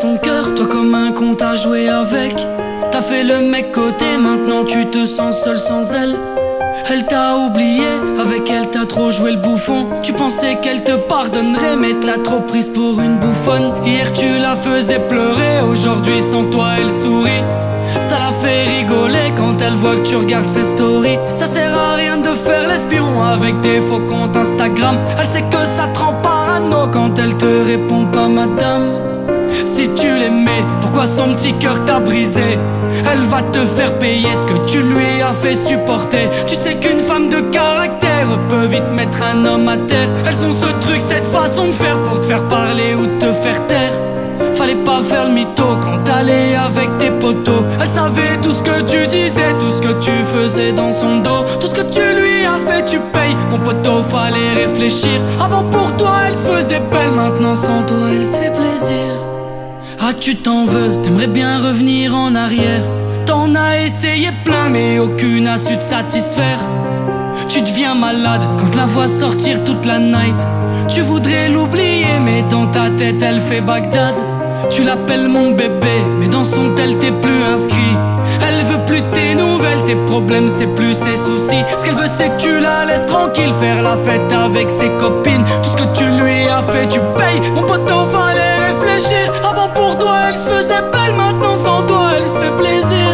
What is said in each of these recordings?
son cœur, toi comme un con t'as joué avec. T'as fait le mec côté, maintenant tu te sens seul sans elle. Elle t'a oublié, avec elle t'as trop joué le bouffon. Tu pensais qu'elle te pardonnerait, mais t'as trop prise pour une bouffonne. Hier tu la faisais pleurer, aujourd'hui sans toi elle sourit. Ça la fait rigoler quand elle voit que tu regardes ses stories. Ça sert à rien de faire l'espion avec des faux comptes Instagram. Elle sait que ça te rend parano quand elle te répond pas madame. Si tu l'aimais, pourquoi son petit cœur t'a brisé? Elle va te faire payer ce que tu lui as fait supporter. Tu sais qu'une femme de caractère peut vite mettre un homme à terre. Elles ont ce truc, cette façon de faire pour te faire parler ou te faire taire. Fallait pas faire le mytho quand t'allais avec tes potos. Elle savait tout ce que tu disais, tout ce que tu faisais dans son dos. Tout ce que tu lui as fait, tu payes. Mon poteau, fallait réfléchir. Avant pour toi, elle se faisait belle. Maintenant sans toi, elle se fait plaisir. Ah tu t'en veux, t'aimerais bien revenir en arrière. T'en as essayé plein mais aucune a su te satisfaire. Tu deviens malade quand la vois sortir toute la night. Tu voudrais l'oublier mais dans ta tête elle fait Bagdad. Tu l'appelles mon bébé mais dans son tel t'es plus inscrit. Elle veut plus tes nouvelles, tes problèmes c'est plus ses soucis. Ce qu'elle veut c'est que tu la laisses tranquille, faire la fête avec ses copines. Tout ce que tu lui as fait tu payes. Mon poteau fallait réfléchir. Avant pour toi elle se faisait belle, maintenant sans toi elle se fait plaisir.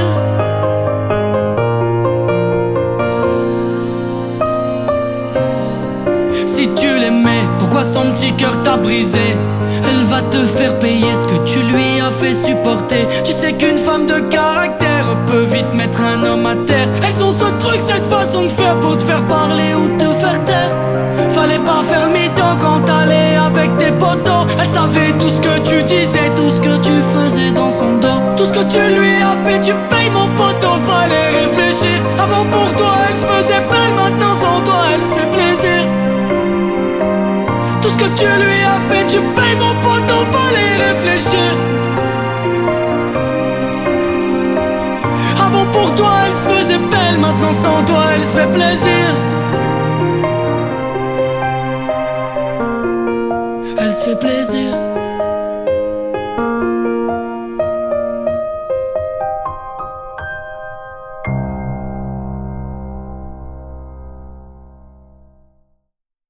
Si tu l'aimais, pourquoi son petit cœur t'a brisé? Elle va te faire payer ce que tu lui as fait supporter. Tu sais qu'une femme de caractère peut vite mettre un homme à terre. Elles ont ce truc, cette façon de faire pour te faire parler ou te faire taire. Fallait pas faire le mytho quand t'allais avec tes potos. Elle savait tout ce que tu disais, tout ce que tu faisais dans son dos. Tout ce que tu lui as fait, tu payes mon poteau, fallait réfléchir. Avant pour toi elle se faisait belle, maintenant sans toi elle se fait plaisir. Tout ce que tu lui as fait, tu payes mon poteau, fallait réfléchir. Avant pour toi elle se faisait belle, maintenant sans toi elle se fait plaisir. Elle se fait plaisir.